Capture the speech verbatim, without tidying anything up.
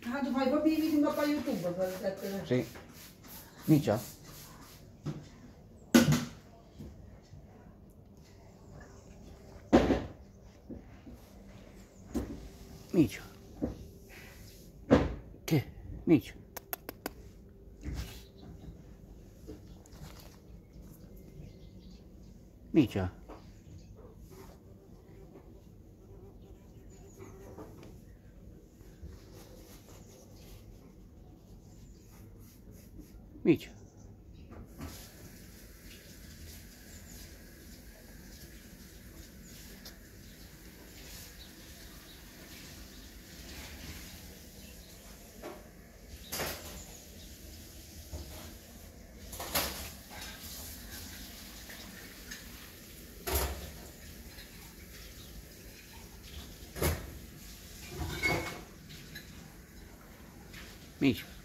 Ah, tu fai proprio i video per YouTube per mettere? Sì. Micia? Micia? Che? Micia? Micia? Micia? Micia?